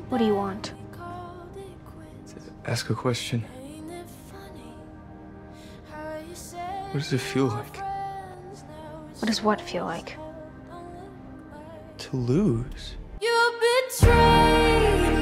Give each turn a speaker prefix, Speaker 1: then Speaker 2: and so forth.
Speaker 1: What do you want?
Speaker 2: Ask a question. What does it feel like?
Speaker 1: What does what feel like?
Speaker 2: To lose.
Speaker 3: You betrayed